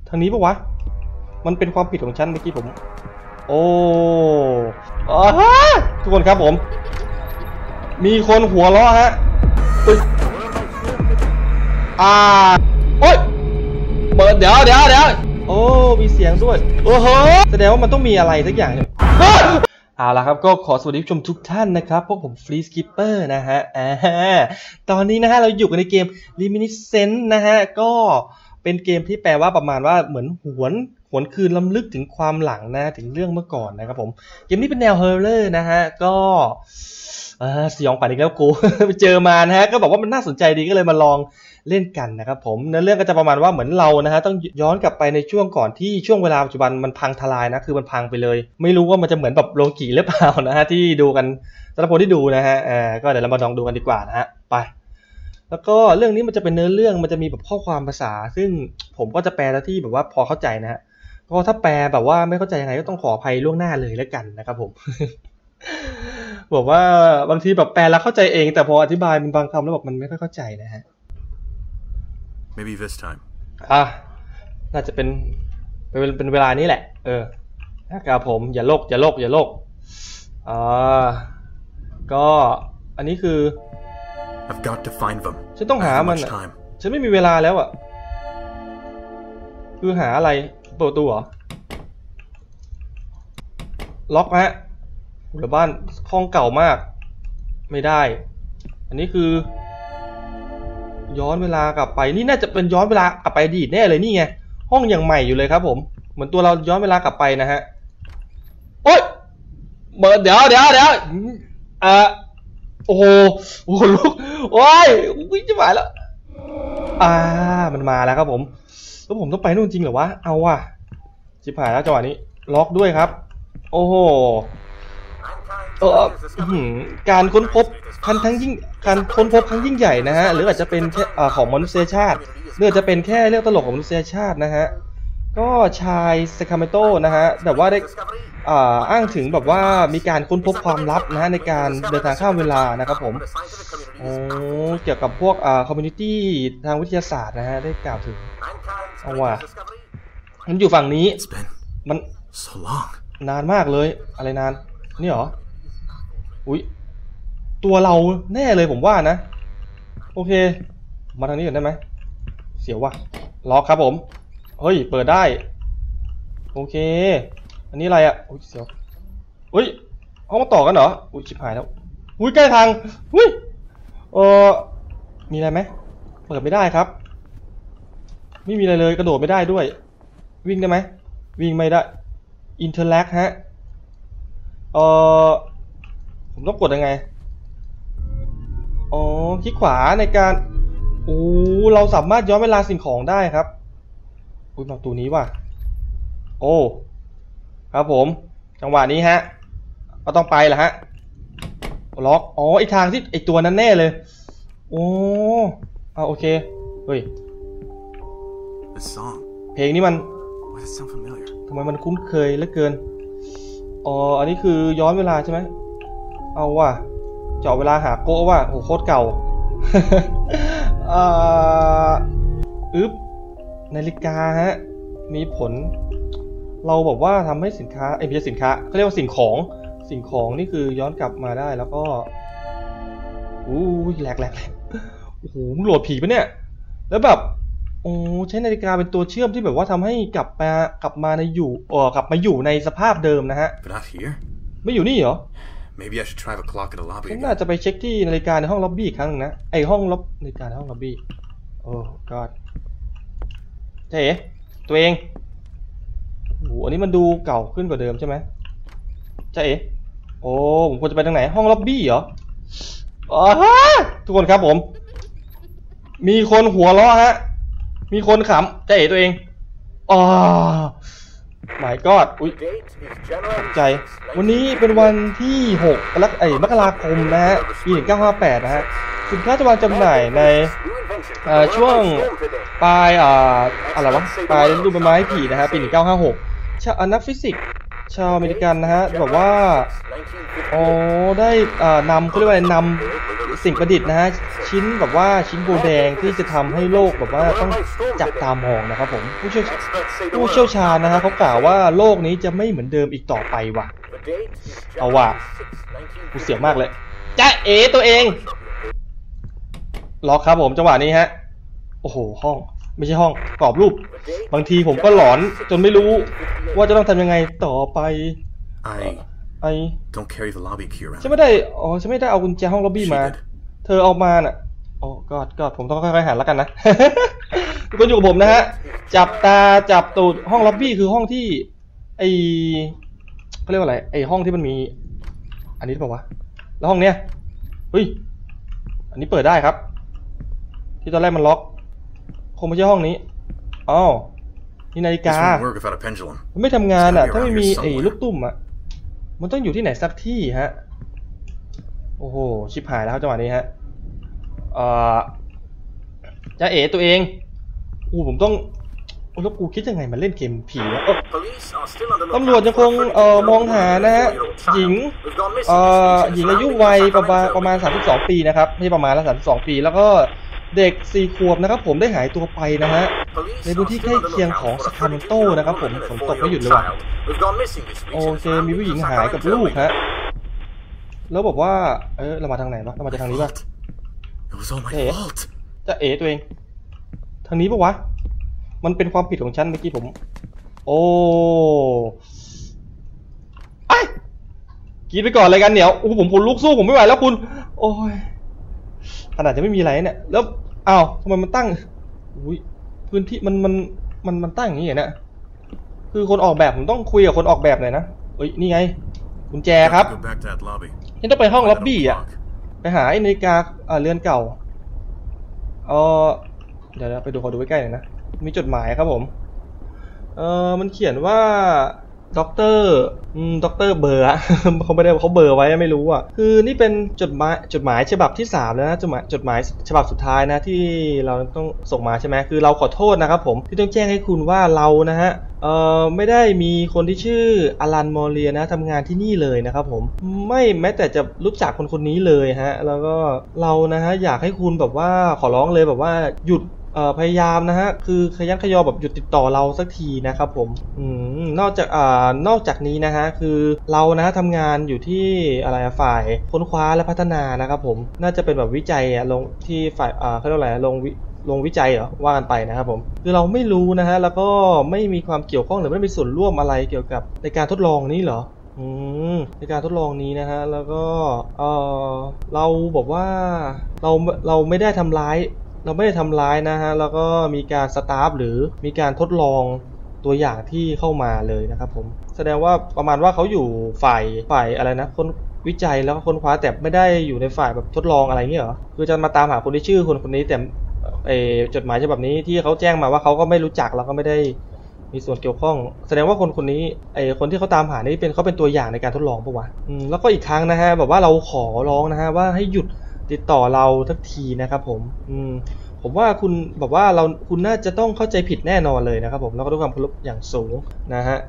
ทางนี้ปะวะมันเป็นความผิดของฉันเมื่อกี้ผมโอ้ทุกคนครับผมมีคนหัวเราะฮะโอ๊ยเดี๋ยวโอ้มีเสียงด้วยโอ้โหแสดงว่ามันต้องมีอะไรสักอย่างเนี่ยเอาละครับก็ขอสวัสดีผู้ชมทุกท่านนะครับพวกผมฟรีสกิปเปอร์นะฮะตอนนี้นะฮะเราอยู่กันในเกม Reminiscence นะฮะก็เป็นเกมที่แปลว่าประมาณว่าเหมือนหวนคืนล้ำลึกถึงความหลังนะถึงเรื่องเมื่อก่อนนะครับผมเกมนี้เป็นแนวฮอร์เรอร์นะฮะก็สยองขวัญอีกแล้วกู ไปเจอมานะฮะก็บอกว่ามันน่าสนใจดีก็เลยมาลองเล่นกันนะครับผมเนื้อเรื่องก็จะประมาณว่าเหมือนเรานะฮะต้องย้อนกลับไปในช่วงก่อนที่ช่วงเวลาปัจจุบันมันพังทลายนะคือมันพังไปเลยไม่รู้ว่ามันจะเหมือนแบบโลกิหรือเปล่านะฮะที่ดูกันสำหรับคนที่ดูนะฮะก็เดี๋ยวเรามาลองดูกันดีกว่านะฮะไปแล้วก็เรื่องนี้มันจะเป็นเนื้อเรื่องมันจะมีแบบข้อความภาษาซึ่งผมก็จะแปลที่แบบว่าพอเข้าใจนะฮะก็ถ้าแปลแบบว่าไม่เข้าใจยังไงก็ต้องขออภัยล่วงหน้าเลยแล้วกันนะครับผม บอกว่าบางทีแบบแปลแล้วเข้าใจเองแต่พออธิบายมันบางคำแล้วบอกมันไม่ค่อยเข้าใจนะฮะ Maybe this time น่าจะเป็นเวลานี้แหละนะครับผมอย่าโลกก็อันนี้คือ I've got to find them ฉันต้องหามันฉันไม่มีเวลาแล้วคือหาอะไรเปิดประตูเหรอล็อกฮะหรือบ้านห้องเก่ามากไม่ได้อันนี้คือย้อนเวลากลับไปนี่น่าจะเป็นย้อนเวลากลับไปอดีตแน่เลยนี่ไงห้องยังใหม่อยู่เลยครับผมเหมือนตัวเราย้อนเวลากลับไปนะฮะโอ๊ยเดี๋ยวโอ้โหลูกโอ้ยวิ่งจะมาแล้วมันมาแล้วครับผมแล้วผมต้องไปนู่นจริงเหรอวะเอาว่ะชิบหายแล้วจังหวะนี้ล็อกด้วยครับโอ้โหการค้นพบครั้งยิ่งใหญ่นะฮะหรืออาจจะเป็นแค่ของมนุษยชาติหรืออาจจะเป็นแค่เรื่องตลกของมนุษยชาตินะฮะก็ชายซากาเมโตะนะฮะแบบว่าได้อ้างถึงแบบว่ามีการค้นพบความลับนะฮะในการเดินทางข้ามเวลานะครับผมเกี่ยวกับพวกคอมมูนิตี้ทางวิทยาศาสตร์นะฮะได้กล่าวถึงเอาว่ามันอยู่ฝั่งนี้มันนานมากเลยอะไรนานนี่เหรออุ๊ยตัวเราแน่เลยผมว่านะโอเคมาทางนี้ก่อนได้ไหมเสียวว่ะล็อกครับผมเฮ้ยเปิดได้โอเคอันนี้อะไรอุ๊ยเสียวอุ๊ยห้องมาต่อกันเหรออุ๊ยชิบหายแล้วอุ๊ยใกล้ทางอุ๊ยมีอะไรไหมเปิดไม่ได้ครับไม่มีอะไรเลยกระโดดไม่ได้ด้วยวิ่งได้ไหมวิ่งไม่ได้อินเทอร์แลกฮะผมต้องกดยังไงคลิกขวาในการเราสามารถย้อนเวลาสิ่งของได้ครับอุ๊ยประตูนี้ว่ะโอ้ครับผมจังหวะนี้ฮะก็ต้องไปแหละฮะล็อกไอทางที่ไอตัวนั้นแน่เลยโอเคเฮ้ยเพลงนี้มันทำไมมันคุ้นเคยเหลือเกินอันนี้คือย้อนเวลาใช่ไหมเอาว่ะเจาะเวลาหาโก้ว่ะโหโคตรเก่า นาฬิกาฮะมีผลเราบอกว่าทำให้สินค้าไม่ใช่สินค้าเขาเรียกว่าสิ่งของนี่คือย้อนกลับมาได้แล้วก็แหลกโอ้โหมึงโหลดผีปะเนี่ยแล้วแบบใช้นาฬิกาเป็นตัวเชื่อมที่แบบว่าทำให้กลับมาอยู่ในสภาพเดิมนะฮะไม่อยู่นี่เหรอฉันน่าจะไปเช็คที่นาฬิกาในห้องล็อบบี้อีกครั้งนึงนะไอห้องนาฬิกาในห้องล็อบบี้โอ้ก็เจ๊ตัวเองอันนี้มันดูเก่าขึ้นกว่าเดิมใช่ไหมเจ๊ผมควรจะไปทางไหนห้องล็อบบี้เหรอทุกคนครับผมมีคนหัวเราะฮะมีคนขำเจ๊ตัวเองหมายก็อุ๊ยตกใจวันนี้เป็นวันที่6 มกราคมนะฮะปี1958นะฮะสินค้าจะวางจำหน่ายในช่วงปลายอะไรวะปลายฤดูใบไม้ผลินะฮะปี1956นักฟิสิกส์ชาวอเมริกันนะฮะแบบว่าอ๋อได้นำเขาเรียกว่าอะไรนำสิ่งประดิษฐ์นะฮะชิ้นแบบว่าชิ้นโบแดงที่จะทำให้โลกแบบว่าต้องจับตามองนะครับผมผู้เชี่ยวชาญนะฮะเขากล่าวว่าโลกนี้จะไม่เหมือนเดิมอีกต่อไปว่ะเอาว่ะกูเสียวมากเลยจ๊ะเอ๋ตัวเองล็อกครับผมจังหวะนี้ฮะโอ้โหห้องไม่ใช่ห้องกรอบรูปบางทีผมก็หลอนจนไม่รู้ว่าจะต้องทำยังไงต่อไป don't carry the lobby key around. ฉันไม่ได้เอากุญแจห้องล็อบบี้มาเธอเอามาน่ะโอ้ก็ผมต้องค่อยๆหันแล้วกันนะ ทุกคนอยู่กับผมนะฮะจับตาจับตูดห้องล็อบบี้คือห้องที่เขาเรียกว่าอะไรห้องที่มันมีอันนี้หรือเปล่าวะแล้วห้องเนี้ยเฮ้ยอันนี้เปิดได้ครับที่ตอนแรกมันล็อกคงไม่ใช่ห้องนี้อ๋อนี่นาฬิกามันไม่ทำงานอ่ะถ้าไม่มีลูกตุ้มอ่ะมันต้องอยู่ที่ไหนสักที่ฮะโอ้โหชิบหายแล้วครับจังหวะนี้ฮะจะเอ๋ตัวเองผมต้องแล้วกูคิดยังไงมันเล่นเกมผีวะตำรวจยังคงมองหานะฮะหญิงอายุวัยประมาณ32 ปีนะครับไม่ใช่ประมาณแล้ว32 ปีแล้วก็เด็ก4 ขวบนะครับผมได้หายตัวไปนะฮะในพื้นที่ใกล้เคียงของซาคราเมนโตนะครับผมฝนตกไม่หยุดเลยว่ะโอเคมีผู้หญิงหายกับลูกฮะแล้วบอกว่าเรามาทางไหนวะเรามาจากทางนี้ป่ะจะเอ๋ตัวเองทางนี้ปะวะมันเป็นความผิดของฉันเมื่อกี้ผมโอ้ไอ้กินไปก่อนอะไรกันเนี่ยผมลุกสู้ผมไม่ไหวแล้วคุณโอ้ยขนาดจะไม่มีอะไรเนี่ยแล้วอ้าวทำไมมันตั้งพื้นที่มันตั้งอย่างนี้เนี่ยคือคนออกแบบผมต้องคุยกับคนออกแบบหน่อยนะนี่ไงกุญแจครับฉันต้องไปห้องล็อบบี้อ่ะไปหาไอ้นาฬิกาเรือนเก่าเดี๋ยวไปดูขอดูใกล้ๆหน่อยนะมีจดหมายครับผมมันเขียนว่าด็อกเตอร์เบอร์เขาไม่ได้เขาเบอร์ไว้ไม่รู้อ่ะคือนี่เป็นจดหมายฉบับที่3แล้วนะจดหมายฉบับสุดท้ายนะที่เราต้องส่งมาใช่ไหมคือเราขอโทษนะครับผมที่ต้องแจ้งให้คุณว่าเรานะฮะไม่ได้มีคนที่ชื่ออลันมอร์เลียนะทำงานที่นี่เลยนะครับผมไม่แม้แต่จะรู้จักคนนี้เลยฮะแล้วก็เรานะฮะอยากให้คุณแบบว่าขอร้องเลยแบบว่าหยุดพยายามนะฮะคือขยันขยอแบบหยุดติดต่อเราสักทีนะครับผมนอกจากนี้นะฮะคือเรานะทำงานอยู่ที่อะไรฝ่ายค้นคว้าและพัฒนานะครับผมน่าจะเป็นแบบวิจัยลงที่ฝ่ายเขาเรียกอะไรลงวิจัยเหรอว่ากันไปนะครับผมคือเราไม่รู้นะฮะแล้วก็ไม่มีความเกี่ยวข้องหรือไม่มีส่วนร่วมอะไรเกี่ยวกับในการทดลองนี้เหรอในการทดลองนี้นะฮะแล้วก็เราบอกว่าเราไม่ได้ทำร้ายนะฮะแล้วก็มีการสตาฟหรือมีการทดลองตัวอย่างที่เข้ามาเลยนะครับผมแสดงว่าประมาณว่าเขาอยู่ฝ่ายอะไรนะคนวิจัยแล้วก็ค้นคว้าแต่ไม่ได้อยู่ในฝ่ายแบบทดลองอะไรเงี้ยเหรอคือจะมาตามหาคนที่ชื่อคนนี้แต่จดหมายฉบับนี้ที่เขาแจ้งมาว่าเขาก็ไม่รู้จักแล้วก็ไม่ได้มีส่วนเกี่ยวข้องแสดงว่าคนนี้คนที่เขาตามหานี่เขาเป็นตัวอย่างในการทดลองปะวะแล้วก็อีกครั้งนะฮะแบบว่าเราขอร้องนะฮะว่าให้หยุดติดต่อเราทักทีนะครับผมว่าคุณแบบว่าคุณน่าจะต้องเข้าใจผิดแน่นอนเลยนะครับผมแล้วก็ด้วยความเคารพอย่างสูงนะฮะ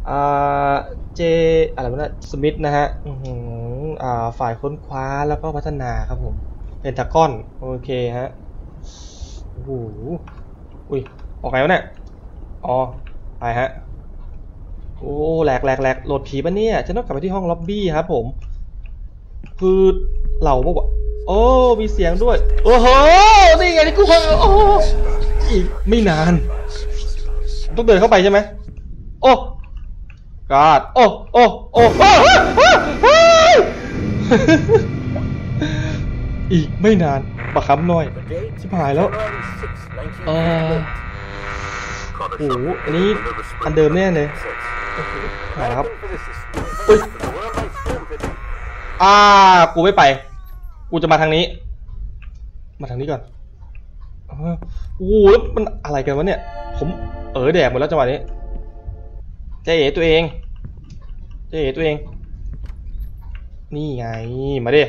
อะไรวะนะสมิธนะฮะฝ่ายค้นคว้าแล้วก็พัฒนาครับผมเพนทากอนโอเคฮะโอ้โหออกไงวะเนี่ยไปฮะโอ้แหลกโหลดผีปะเนี่ยฉันต้องกลับไปที่ห้องล็อบบี้ครับผมคือเราบอกว่ามีเสียงด้วยโอ้โหนี่ไงที่กูฟังอีกไม่นานต้องเดินเข้าไปใช่ไหมกาดอีกไม่นานประคำหน่อยชิบหายแล้วโอ้โหอันนี้อันเดิมแน่เลยหายครับกูไม่ไปกูจะมาทางนี้ก่อนแล้วมันอะไรกันวะเนี่ยผมแดกหมดแล้วจังหวะนี้เจ๊ตัวเองนี่ไงมาดิ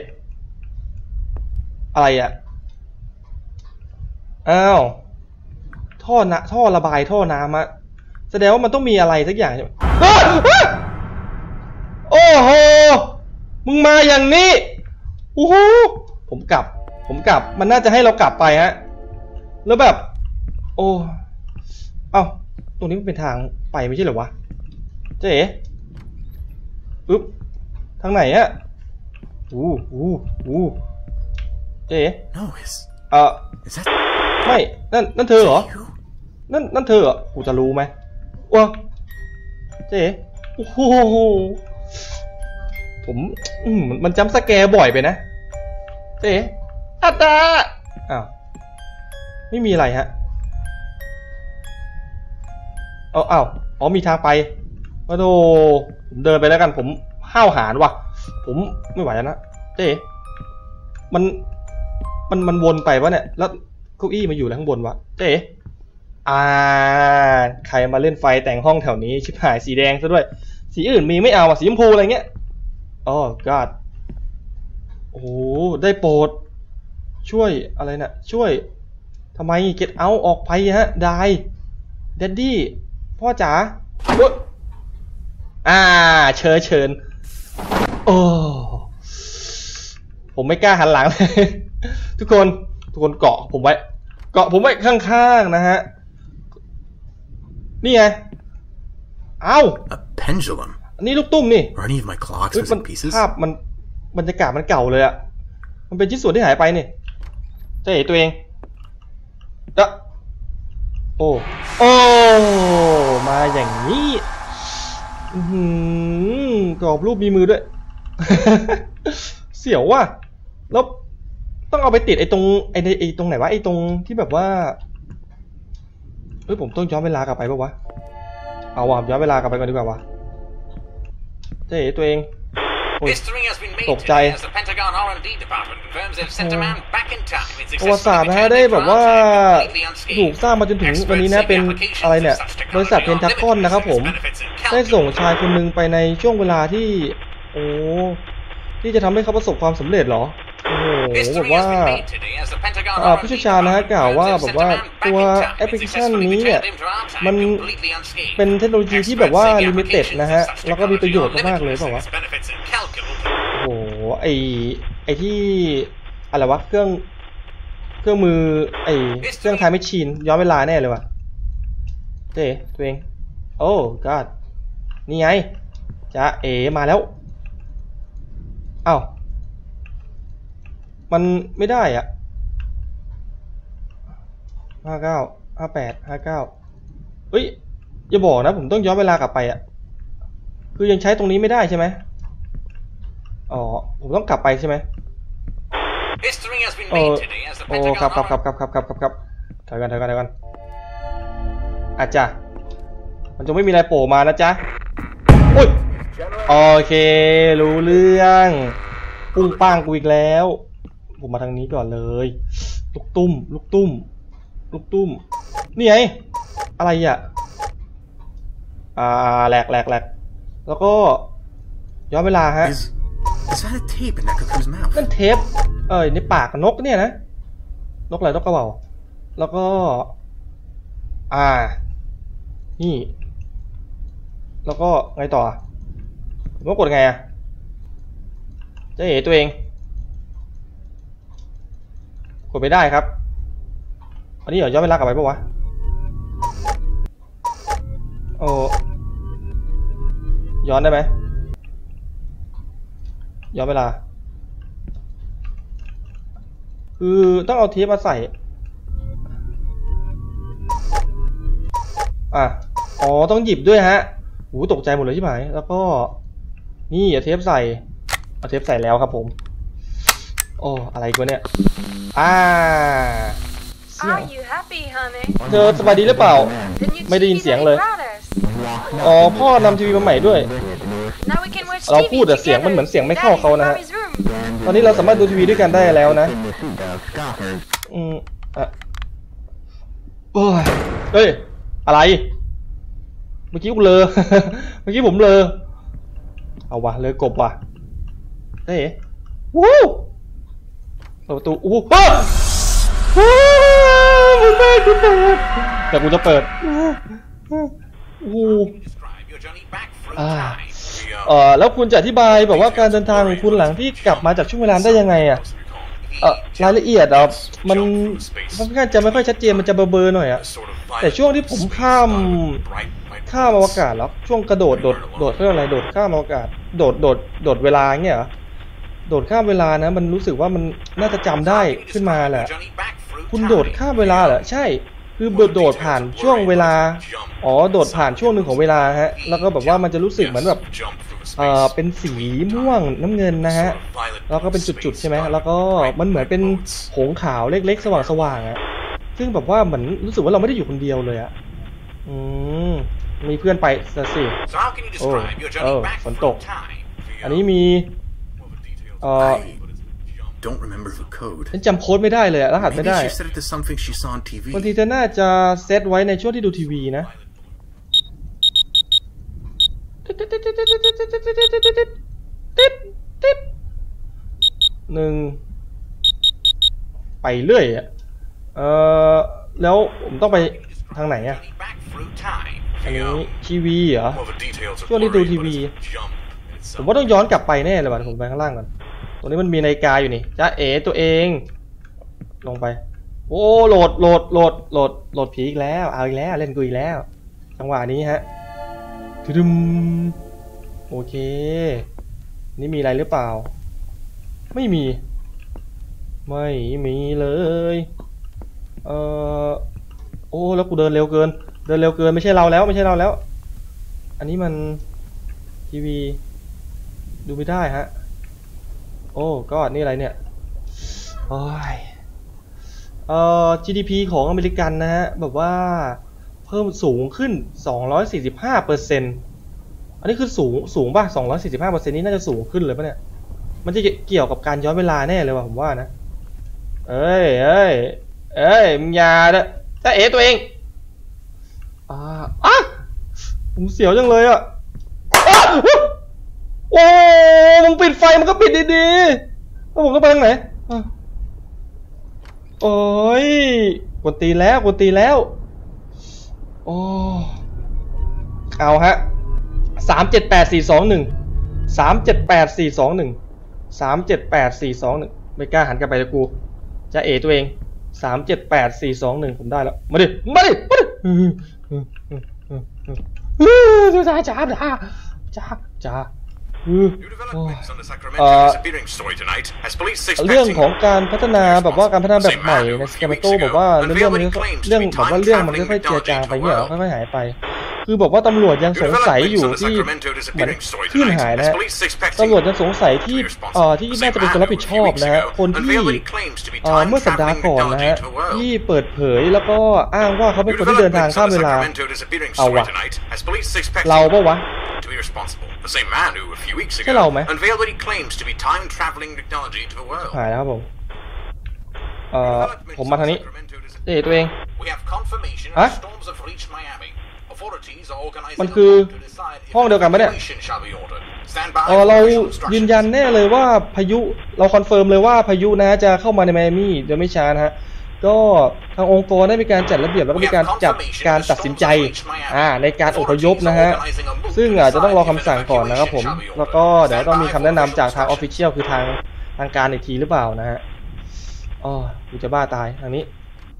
อะไรอ่ะอ้าวท่อระบายท่อน้ำอะแสดงว่ามันต้องมีอะไรสักอย่างใช่ไหมโอ้โหมึงมาอย่างนี้โอ้โหผมกลับมันน่าจะให้เรากลับไปฮะแล้วแบบโอ้เอ้าตรงนี้มันเป็นทางไปไม่ใช่เหรอวะเจ๊อึ๊บทางไหนอะเจ๊ No, is ไม่ นั่นเธอเหรอ you? นั่นเธอเหรอ กูจะรู้ไหมว้าเจ๊โอ้โหผมมันจำสแกร์บ่อยไปนะ เจ๊อัตตาอ้าว ไม่มีอะไรฮะอ้าวอ๋อมีทางไปโอ้โหผมเดินไปแล้วกัน ผมห้าวหาญว่ะ ผมไม่ไหวแล้วนะ เจ๊มันวนไปวะเนี่ย แล้วเก้าอี้มาอยู่ข้างบนวะเจ๊ใครมาเล่นไฟแต่งห้องแถวนี้ชิบหายสีแดงซะด้วยสีอื่นมีไม่เอาสีชมพูอะไรเงี้ยอ๋อ God โอ้ได้โปรดช่วยอะไรนะช่วยทำไม get out ออกไปฮะได้ Daddy พ่อจ๋าเชิญโอ้ผมไม่กล้าหันหลังเลย ทุกคนเกาะผมไว้ข้างๆนะฮะนี่ไงเอ้า A pendulum. นี่ลูกตุ้มนี่ Are any of my clocks มัน missing pieces? ภาพมันบรรยากาศมันเก่าเลยอะมันเป็นชิ้นส่วนที่หายไปนี่จะเห็นตัวเองโอ้มาอย่างนี้กรอบรูปมีมือด้วย เสียวว่ะแล้วต้องเอาไปติดไอ้ตรงไหนวะไอ้ตรงที่แบบว่าผมต้องย้อนเวลากลับไปป่ะวะเอาว่ะย้อนเวลากลับไปก่อนดีกว่าวะเจ๊ตัวเองตกใจประวัติศาสตร์นะฮะได้แบบว่าถูกสร้างมาจนถึงวันนี้นะเป็นอะไรเนี่ยบริษัทเพนทากอนนะครับผมได้ส่งชายคนหนึ่งไปในช่วงเวลาที่ที่จะทำให้เขาประสบความสำเร็จเหรอโอ้โหแบบว่าผู้เชี่ยวชาญนะฮะกล่าวว่าแบบว่าตัวแอปพลิเคชันนี้เนี่ยมันเป็นเทคโนโลยีที่แบบว่าลิมิเต็ดนะฮะแล้วก็มีประโยชน์มากๆเลยเปล่าวะโอ้โหไอที่อะไรวะเครื่องมือเครื่องไทม์แมชชีนย้อนเวลาแน่เลยวะเจ๊ตัวเองโอ้ก็นี่ไงจ๊ะมาแล้วอ้าวมันไม่ได้อ่ะ59 58 59เฮ้ยอย่าบอกนะผมต้องย้อนเวลากลับไปอ่ะคือยังใช้ตรงนี้ไม่ได้ใช่ไหมอ๋อผมต้องกลับไปใช่ไหมครับถอยกันอาจจะมันจะไม่มีอะไรโผล่มานะจ๊ะอุ้ยโอเครู้เรื่องปุ้งป้างกูอีกแล้วผมมาทางนี้ก่อนเลยลูกตุ้มนี่ไงอะไรอ่ะแหลกแล้วก็ย้อนเวลาฮะ Is that a tape in that cocoon's mouth? นั่นเทปในปากนกเนี่ยนะนกอะไรนกกระเหว่าแล้วก็นี่แล้วก็ไงต่อผมต้องกดไงอ่ะจะเห็นตัวเองกดไม่ได้ครับอันนี้ย้อนเวลากลับไปปะวะย้อนได้ไหมย้อนเวลาคือต้องเอาเทปมาใส่ต้องหยิบด้วยฮะตกใจหมดเลยใช่ไหมแล้วก็นี่เอาเทปใส่แล้วครับผมอะไรกูเนี่ยเสียงเธอสบายดีหรือเปล่าไม่ได้ยินเสียงเลยพ่อนำทีวีมาใหม่ด้วยเราพูดแต่เสียงมันเหมือนเสียงไม่เข้าเขานะฮะตอนนี้เราสามารถดูทีวีด้วยกันได้แล้วนะเฮ้ยอะไรเมื่อกี้กูเลอ เมื่อกี้ผมเลอเอาวะเลอกบว่ะเฮ้ยวู้ประตูมันไม่กูเปิดแต่กูจะเปิดแล้วคุณจะอธิบายแบบว่าการเดินทางของคุณหลังที่กลับมาจากช่วงเวลาได้ยังไงอะรายละเอียดมันค่อนข้างจะไม่ค่อยชัดเจนมันจะเบลอๆหน่อยอะแต่ช่วงที่ผมข้ามอวกาศแล้วช่วงกระโดดเขาเรียกอะไรโดดข้ามอวกาศโดดเวลาเงี้ยเหรอโดดข้ามเวลานะมันรู้สึกว่ามันน่าจะจำได้ขึ้นมาแหละคุณโดดข้ามเวลาเหรอใช่คือโดดผ่านช่วงเวลาโดดผ่านช่วงหนึ่งของเวลาฮะแล้วก็แบบว่ามันจะรู้สึกเหมือนแบบเป็นสีม่วงน้ำเงินนะฮะแล้วก็เป็นจุดๆใช่ไหมแล้วก็มันเหมือนเป็นผงขาวเล็กๆสว่างๆอะซึ่งแบบว่าเหมือนรู้สึกว่าเราไม่ได้อยู่คนเดียวเลยอะมีเพื่อนไปสิฝนตกอันนี้มีฉันจำโค้ดไม่ได้เลยรหัสไม่ได้บางทีเธอน่าจะเซตไว้ในช่วงที่ดูทีวีนะหนึ่งไปเรื่อยแล้วผมต้องไปทางไหนอะอันนี้ทีวีเหรอช่วงที่ดูทีวีผมว่าต้องย้อนกลับไปแน่เลยว่ะผมไปข้างล่างก่อนตรงนี้มันมีนาฬิกาอยู่นี่จ้าเอ๋ตัวเองลงไปโอ้โหลดผีอีกแล้วเอาอีกแล้วเล่นกูอีกแล้วจังหวะนี้ฮะดึมโอเคนี่มีอะไรหรือเปล่าไม่มีเลยโอ้แล้วกูเดินเร็วเกินไม่ใช่เราแล้วอันนี้มันทีวีดูไม่ได้ฮะโอ้ก็นี่อะไรเนี่ยโอ้ยGDP ของอเมริกันนะฮะแบบว่าเพิ่มสูงขึ้น 245%อันนี้คือสูงป่ะ 245% นี่น่าจะสูงขึ้นเลยป่ะเนี่ยมันจะเกี่ยวกับการย้อนเวลาแน่เลยว่ะผมว่านะเอ้ยมึงอย่าเด้อจ้าเอ๋ตัวเองผมเสียวจังเลยอ่ะโอ้มึงปิดไฟมันก็ปิดดีๆแล้วผมก็ไปทางไหนโอ้ยกดตีแล้วโอ้เอาฮะ378-421ไม่กล้าหันกลับไปเลยกูจะเอตัวเอง378-421ผมได้แล้วมาดิจ้าเรื่องของการพัฒนาแบบว่าการพัฒนาแบบใหม่ในสแกมโต้แบบว่าเรื่องมันค่อยๆเจือจางไปเงี้ยค่อยๆหายไปคือบอกว่าตำรวจยังสงสัยอยู่ที่เหมือนคลื่นหายนะฮะตำรวจยังสงสัยที่น่าจะเป็นคนรับผิดชอบนะฮะคนที่เมื่อสัปดาห์ก่อนนะฮะที่เปิดเผยแล้วก็อ้างว่าเขาเป็นคนที่เดินทางข้ามเวลาเอาวะเราปะวะใช่เราไหมหายแล้วครับผมมาทางนี้ตัวเองฮะมันคือห้องเดียวกันไหมเนี่ยเรายืนยันแน่เลยว่าพายุเราคอนเฟิร์มเลยว่าพายุนะจะเข้ามาในไมอามี่เดี๋ยวไม่ช้านะฮะก็ทางองค์กรได้มีการจัดระเบียบแล้วก็มีการจัดการตัดสินใจในการอพยพนะฮะซึ่งอาจจะต้องรอคำสั่งก่อนนะครับผมแล้วก็เดี๋ยวต้องมีคำแนะนำจากทางออฟฟิเชียลคือทางการอีกทีหรือเปล่านะฮะกูจะบ้าตายทางนี้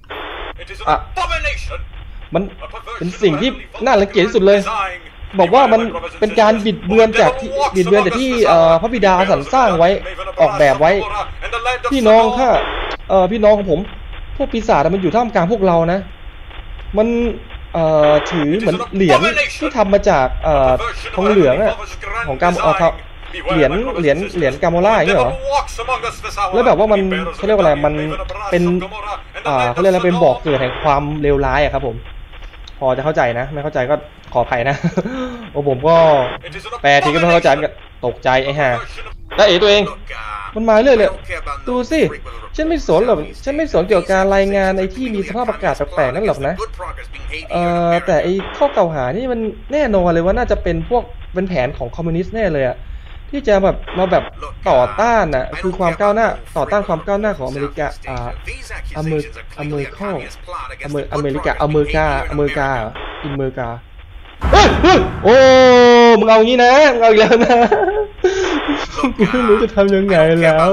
มันเป็นสิ่งที่น่ารังเกียจที่สุดเลยบอกว่ามันเป็นการบิดเบือนจากที่พระบิดาสรรสร้างไว้ออกแบบไว้พี่น้องของผมพวกปีศาจมันอยู่ท่ามกลางพวกเรานะมันถือเหมือนเหรียญที่ทำมาจากทองเหลืองของการเหรียญกาโมล่าอย่างนี้เหรอแล้วแบบว่ามันเขาเรียกว่าอะไรมันเป็นเขาเรียกอะไรเป็นบอกเกิดแห่งความเลวร้ายครับผมพอจะเข้าใจนะไม่เข้าใจก็ขออภัยนะผมก็แปลทีก็ไม่เข้าใจกันตกใจไอ้ห่าแล้วตัวเองมันมาเรื่อยเลยดูสิฉันไม่สนหรอกฉันไม่สนเกี่ยวกับการรายงานไอ้ที่มีสภาพอากาศแปลกๆนั่นหรอกนะแต่ไอ้ข้อกล่าวหานี่มันแน่นอนเลยว่าน่าจะเป็นเป็นแผนของคอมมิวนิสต์แน่เลยอะที่จะแบบมาแบบต่อต้านน่ะคือความก้าวหน้าต่อต้านความก้าวหน้าของอเมริกาอเมริกาโอ้มึงเอางี้นะมึงเอาอีกแล้วนะไม่รู้จะทำยังไงแล้ว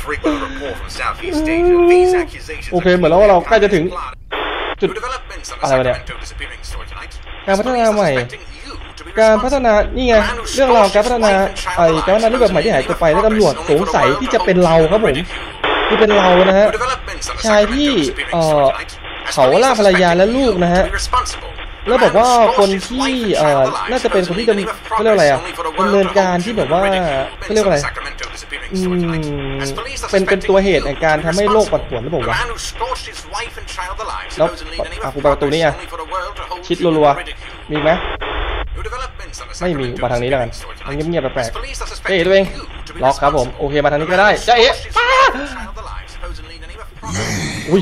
โอเคเหมือนแล้วว่าเราใกล้จะถึงจุดอะไรวะเนี่ยการพัฒนาใหม่การพัฒนานี่ไงเรื่องราวการพัฒนาการพัฒนารูปแบบใหม่ที่หายตัวไปและตำรวจสงสัยที่จะเป็นเราครับผมที่เป็นเรานะฮะชายที่เขาล่าภรรยาและลูกนะฮะแล้วบอกว่าคนที่น่าจะเป็นคนที่เขาเรียกอะไรดำเนินการที่แบบว่าเขาเรียกอะไรเป็นตัวเหตุในการทำให้โลกปั่นป่วนหรือเปล่าวะแล้วกูไปประตูนี้อ่ะชิดรัวๆมีไหมไม่มีมาทางนี้แล้วกันมันเงียบๆแปลกๆเฮ้ยตัวเองล็อกครับผมโอเคมาทางนี้ก็ได้จ้าเอ๋อุ้ย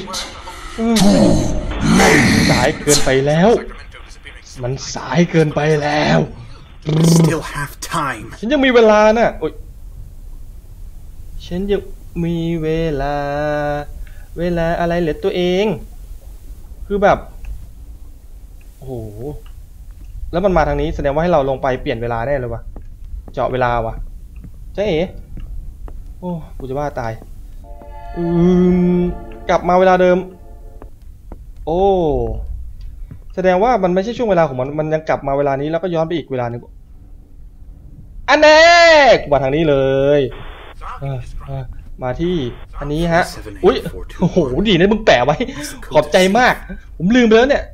สายเกินไปแล้วมันสายเกินไปแล้ว Still have time. ฉันยังมีเวลานะโอ๊ยฉันยังมีเวลาอะไรเหลือตัวเองคือแบบโอ้โหแล้วมันมาทางนี้แสดงว่าให้เราลงไปเปลี่ยนเวลาแน่เลยวะเจาะเวลาวะเจ๊เอ๋โอ้กูจะบ้าตายกลับมาเวลาเดิมโอ้แสดงว่ามันไม่ใช่ช่วงเวลาของมันยังกลับมาเวลานี้แล้วก็ย้อนไปอีกเวลานึงอันแน่มาทางนี้เลยมาที่อันนี้ฮะอุ้ยโอ้โหดีนะมึงแปะไว้ขอบใจมากผมลืมไปแล้วเนี่ย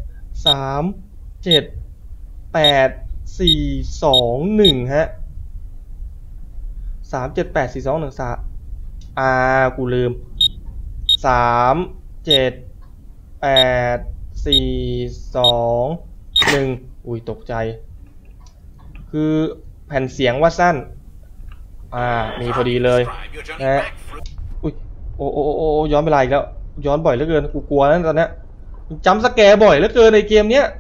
37841ฮะ3784213กูลืม37841อุ้ยตกใจคือแผ่นเสียงว่าสั้นมีพอดีเลยนะอุ้ยโอ้ย้อนเวลาอีกแล้วย้อนบ่อยเหลือเกินกูกลัวนั่นตอนนี้จำสแกร์บ่อยเหลือเกินในเกมเนี้ย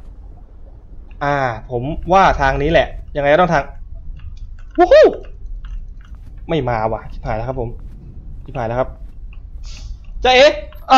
ผมว่าทางนี้แหละยังไงก็ต้องทางวู้ฮู้ไม่มาว่ะชิบหายแล้วครับผมชิบหายแล้วครับจ้าเอ๋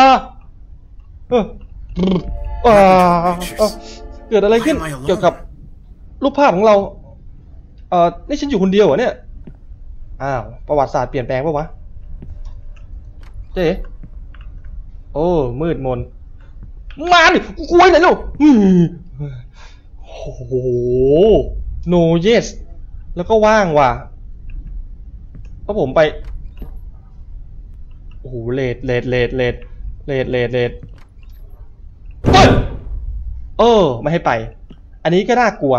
เกิดอะไรขึ้นเกี่ยวกับรูปภาพของเรานี่ฉันอยู่คนเดียวเหรอเนี่ยประวัติศาสตร์เปลี่ยนแปลงป่ะวะเจ๊โอ้มืดมนมาดิกูกลัวไหนลูกโอ้โห no yes แล้วก็ว่างว่ะเพราะผมไปโอ้โหเลดไม่ให้ไปอันนี้ก็น่ากลัว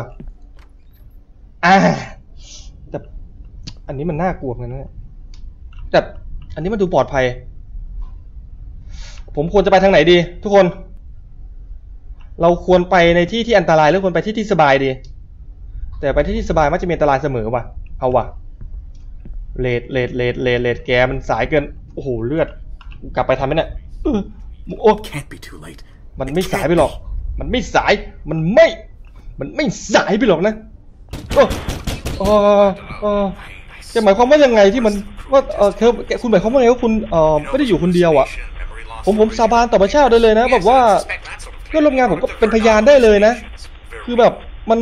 แต่อันนี้มันน่ากลัวเหมือนกันนะแต่อันนี้มันดูปลอดภัยผมควรจะไปทางไหนดีทุกคนเราควรไปในที่ที่อันตรายหรือควรไปที่ที่สบายดีแต่ไปที่ที่สบายมันจะมีอันตรายเสมอว่ะเอาว่ะเลดแกมันสายเกินโอ้โหเลือดกลับไปทำไหมเนี่ยโอ้มันไม่สายไปหรอกมันไม่สายมันไม่สายไปหรอกนะจะหมายความว่ายังไงที่มันว่าคุณหมายความว่าไงว่าคุณไม่ได้อยู่คนเดียวอ่ะผมสาบานต่อพระเจ้าได้เลยนะแบบว่าเพื่อนร่วมงานผมก็เป็นพยานได้เลยนะคือแบบมัน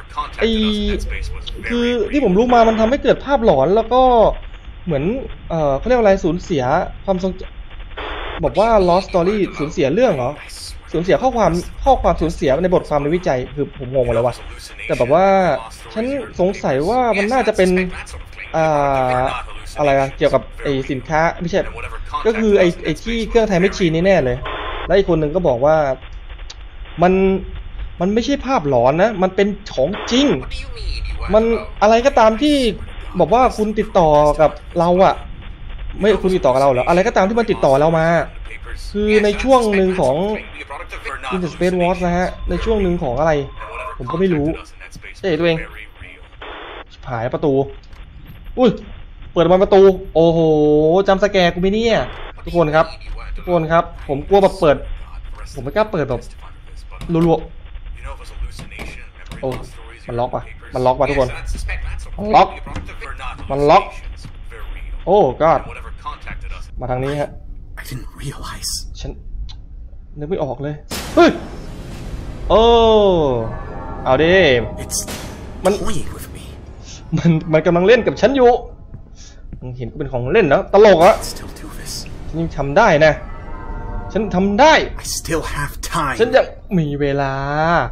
คือที่ผมรู้มามันทำให้เกิดภาพหลอนแล้วก็เหมือนเขาเรียกอะไรสูญเสียความทรงบอกว่า lost story สูญเสียเรื่องเหรอสูญเสียข้อความสูญเสียในบทความในวิจัยคือผมงงหมดแล้วว่ะแต่แบบว่าฉันสงสัยว่ามันน่าจะเป็นอะไรเกี่ยวกับไอ้สินค้าไม่ใช่ก็คือไอ้ที่เครื่องไทม์แมชชีนนี่แน่เลยแล้วอีกคนหนึ่งก็บอกว่ามันไม่ใช่ภาพหลอนนะมันเป็นของจริงมันอะไรก็ตามที่บอกว่าคุณติดต่อกับเราอะไม่คุณติดต่อกับเราเหรออะไรก็ตามที่มันติดต่อเรามาคือในช่วงหนึ่งของ In the Space Wars นะฮะในช่วงหนึ่งของอะไรผมก็ไม่รู้เจ๊ตัวเองหายประตูอุ้ยเปิดมาประตูโอ้โหจำสแกร์กูไม่เนี่ยทุกคนครับผมกลัวแบบเปิดผมไม่กล้าเปิดแบบรัวๆโอ้มันล็อกว่ะทุกคนมันล็อกโอ้ก็มาทางนี้ฮะฉันนึกไม่ออกเลยเฮ้ยโอ้เอาดิ It's มัน playing with me. มันกำลังเล่นกับฉันอยู่มึงเห็นกูเป็นของเล่นนะตลกอะ Still do this. ฉันยังทำได้นะฉันทำได้ I still have time. ฉันยังมีเวลา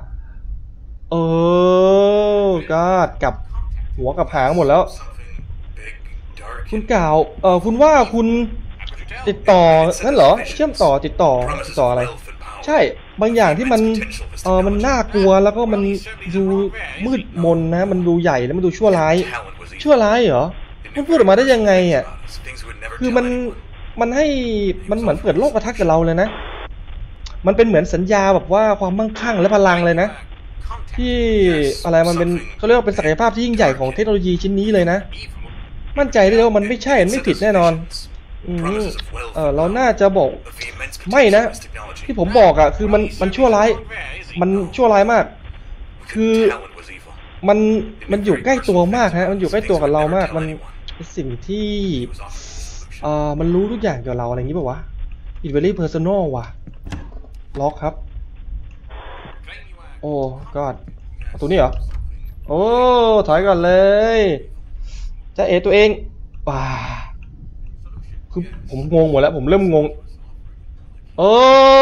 ก็กลับหัวกับหางหมดแล้วคุณกล่าวคุณว่าคุณติดต่อนั่นเหรอเชื่อมต่อติดต่ออะไรใช่บางอย่างที่มันน่ากลัวแล้วก็มันดูมืดมนนะมันดูใหญ่แล้วมันดูชั่วร้ายเหรอมันพูดออกมาได้ยังไงอ่ะคือมันให้มันเหมือนเปิดโลกทัศน์กับเราเลยนะมันเป็นเหมือนสัญญาแบบว่าความมั่งคั่งและพลังเลยนะที่อะไรมันเป็นเขาเรียกว่าเป็นศักยภาพที่ยิ่งใหญ่ของเทคโนโลยีชิ้นนี้เลยนะมั่นใจได้เลยว่ามันไม่ใช่ไม่ผิดแน่นอนเราน่าจะบอกไม่นะที่ผมบอกอ่ะคือมันชั่วร้ายมากคือมันอยู่ใกล้ตัวมากฮะมันอยู่ใกล้ตัวกับเรามากมันเป็นสิ่งที่มันรู้ทุกอย่างเกี่ยวกับเราอะไรอย่างนี้ป่าวะ It's very personal ว่ะล็อกครับโอ้กอดประตูนี้เหรอโอ้ถอยก่อนเลยจะเอตัวเองว้าคือผมงงหมดแล้วผมเริ่มงงโอ้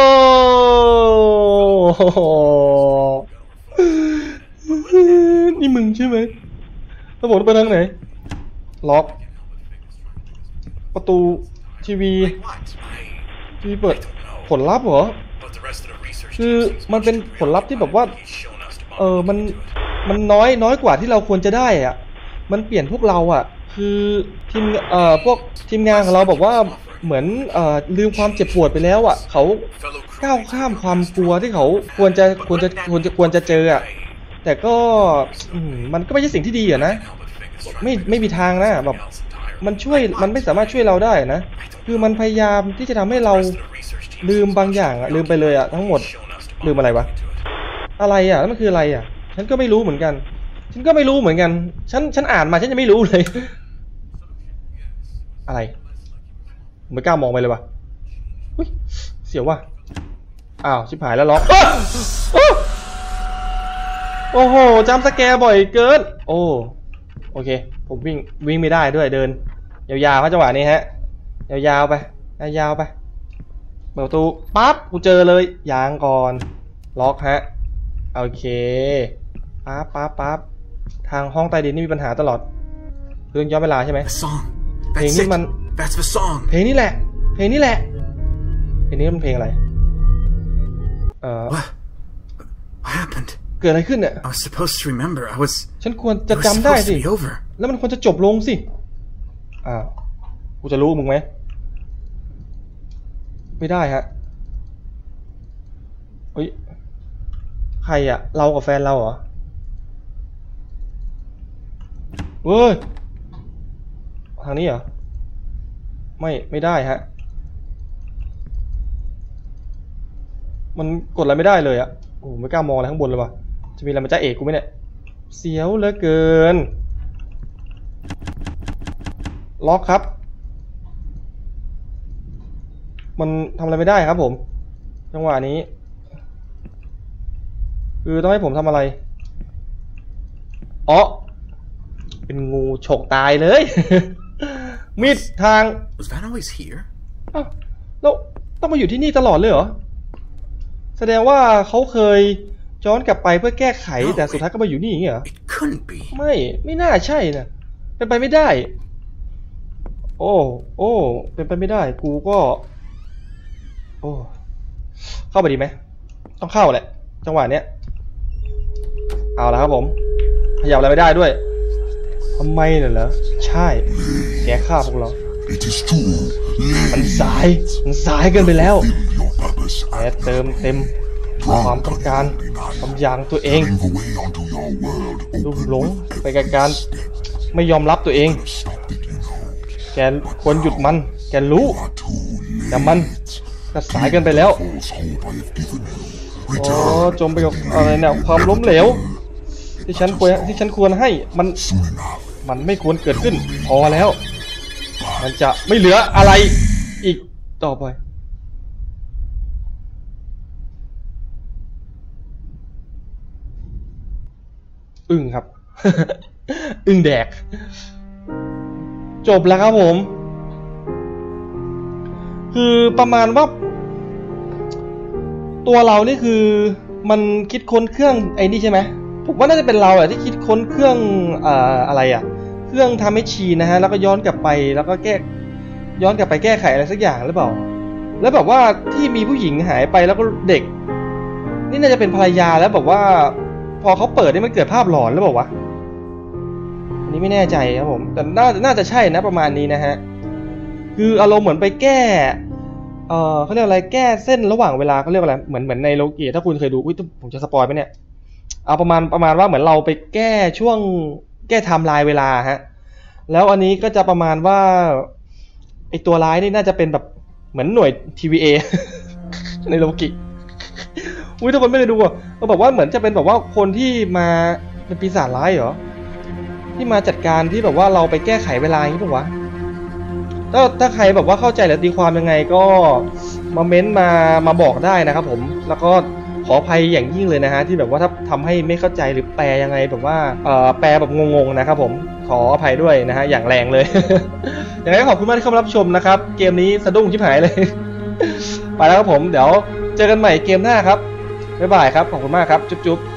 นี่มึงใช่ไหมแล้วผมไปทางไหนล็อกประตูทีวีเปิดผลลัพธ์เหรอคือมันเป็นผลลัพธ์ที่แบบว่ามันน้อยกว่าที่เราควรจะได้อ่ะมันเปลี่ยนพวกเราอ่ะคือพวกทีมงานของเราบอกว่าเหมือนลืมความเจ็บปวดไปแล้วอ่ะเขาก้าวข้ามความกลัวที่เขาควรจะเจออ่ะแต่ก็มันก็ไม่ใช่สิ่งที่ดีอ่ะนะไม่มีทางนะแบบมันไม่สามารถช่วยเราได้นะคือมันพยายามที่จะทำให้เราลืมบางอย่างลืมไปเลยอะทั้งหมดลืมอะไรวะอะไรอะแล้วมันคืออะไรอะฉันก็ไม่รู้เหมือนกันฉันอ่านมาฉันยังไม่รู้เลยอะไรไม่กล้ามองไปเลยวะเสียวว่ะอ้าวชิบหายแล้วล็อกโอ้โหจำสแกร์บ่อยเกินโอเคผมวิ่งไม่ได้ด้วยเดินยาวๆจังหวะนี้ฮะยาวๆไปเปิดประตูปั๊บกูเจอเลยยางก่อนล็อกฮะโอเคปั๊บทางห้องใต้ดินนี่มีปัญหาตลอดเรื่องย้อนเวลาใช่ไหมเพลงนี้มันเพลงนี้แหละเพลงนี้มันเพลงอะไรเกิดอะไรขึ้นเนี่ยฉันควรจะจำได้สิแล้วมันควรจะจบลงสิกูจะรู้มึงไหมไม่ได้ฮะเฮ้ยใครอะเรากับแฟนเราเหรอเว้ยทางนี้เหรอไม่ได้ฮะมันกดอะไรไม่ได้เลยอะโอ้ไม่กล้ามองอะไรข้างบนเลยว่ะจะมีอะไรมาจ้าเอกกูไหมเนี่ยเสียวเหลือเกินล็อกครับมันทำอะไรไม่ได้ครับผมจังหวะนี้คือต้องให้ผมทำอะไรเป็นงูฉกตายเลย มิดทางแล้วต้องมาอยู่ที่นี่ตลอดเลยเหรอแสดงว่าเขาเคยย้อนกลับไปเพื่อแก้ไขแต่สุดท้ายก็มาอยู่นี่อย่างเงี้ยเหรอไม่น่าใช่นะเป็นไปไม่ได้โอ้เป็นไปไม่ได้กูก็เข้าไปดีไหมต้องเข้าแหละจังหวะเนี้ยเอาละครับผมขยับอะไรไม่ได้ด้วยทำไมเนี่ยเหรอใช่แกฆ่าพวกเรามันสายเกินไปแล้วแกเติมเต็มความต้องการความอยากตัวเองลุ่มหลงไปกับการไม่ยอมรับตัวเองแกควรหยุดมันแกรู้แต่มันก็สายเกินไปแล้วจมไปกับอะไรเนี่ยความล้มเหลวที่ฉันควรให้มันไม่ควรเกิดขึ้นพอแล้วมันจะไม่เหลืออะไรอีกต่อไปอึ้งครับ อึ้งแดกจบแล้วครับผมคือประมาณว่าตัวเรานี่คือมันคิดค้นเครื่องไอ้นี่ใช่ไหมผมว่าน่าจะเป็นเราที่คิดค้นเครื่องอะไรเครื่องทำให้ชีนะฮะแล้วก็ย้อนกลับไปแล้วก็ย้อนกลับไปแก้ไขอะไรสักอย่างหรือเปล่าแล้วแบบว่าที่มีผู้หญิงหายไปแล้วก็เด็กนี่น่าจะเป็นภรรยาแล้วแบบว่าพอเขาเปิดนี่มันเกิดภาพหลอนหรือเปล่าวะอันนี้ไม่แน่ใจครับผมแต่น่าจะใช่นะประมาณนี้นะฮะคืออารมณ์เหมือนไปแก้เขาเรียกอะไรแก้เส้นระหว่างเวลาเขาเรียกอะไรเหมือนในโลกิถ้าคุณเคยดูผมจะสปอยไหมเนี่ยเอาประมาณว่าเหมือนเราไปแก้ช่วงแก้ไทม์ไลน์เวลาฮะแล้วอันนี้ก็จะประมาณว่าไอตัวร้ายนี่น่าจะเป็นแบบเหมือนหน่วย TVA ในโลกิถ้าคนไม่ได้ดูก็บอกว่าเหมือนจะเป็นแบบว่าคนที่มาเป็นปีศาจร้ายเหรอที่มาจัดการที่แบบว่าเราไปแก้ไขเวลาอย่างนี้ป่ะวะถ้าใครแบบว่าเข้าใจหรือตีความยังไงก็มาเม้นมาบอกได้นะครับผมแล้วก็ขออภัยอย่างยิ่งเลยนะฮะที่แบบว่าถ้าทำให้ไม่เข้าใจหรือแปลยังไงแบบว่าแปลแบบงงๆนะครับผมขออภัยด้วยนะฮะอย่างแรงเลย อย่างไรก็ขอบคุณมากที่เข้ามารับชมนะครับเกมนี้สะดุ้งชิบหายเลย ไปแล้วครับผมเดี๋ยวเจอกันใหม่เกมหน้าครับบ๊ายบายครับขอบคุณมากครับจุ๊บ